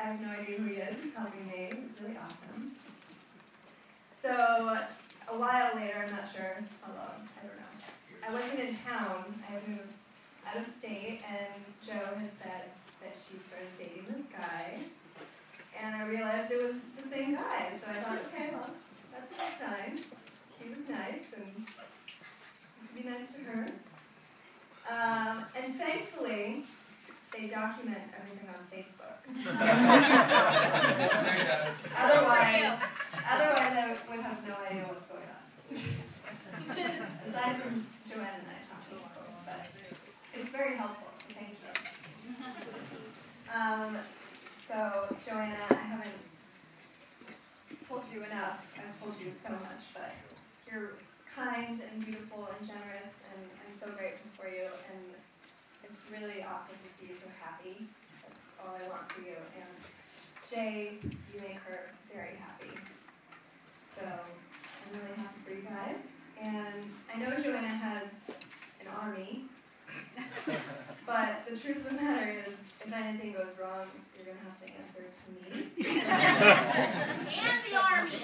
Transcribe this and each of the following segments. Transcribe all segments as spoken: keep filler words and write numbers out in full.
I have no idea who he is. He's helping me. It's really awesome. So a while later, I'm not sure how long, I don't know. I wasn't in town. I had moved out of state, and Jo had said that she started dating this guy, and I realized it was the same guy. So I thought, okay, well, that's a good sign. He was nice, and I could be nice to her. Um, and thankfully, they document everything on Facebook. otherwise, otherwise I would have no idea what's going on. Aside from Joanna and I talking, but it's very helpful. So thank you. Um, so Joanna, I haven't told you enough. I've told you so much, but you're kind and beautiful and generous, and I'm so grateful for you. And it's really awesome to see you so happy. That's all I want for you. And Jay, you make her very happy. So I'm really happy for you guys. And I know Joanna has an army, but the truth of the matter is, if anything goes wrong, you're going to have to answer to me. And the army.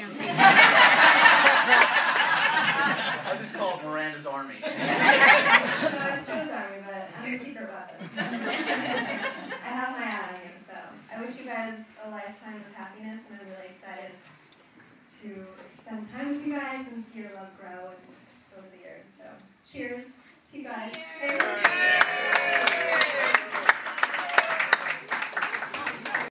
I just call it Miranda's army. No, it's Joe's army, but I'm a secret weapon. I have my eye on you, so I wish you guys a lifetime of happiness, and I'm really excited to spend time with you guys and see your love grow and over the years. So cheers to you guys. Cheers.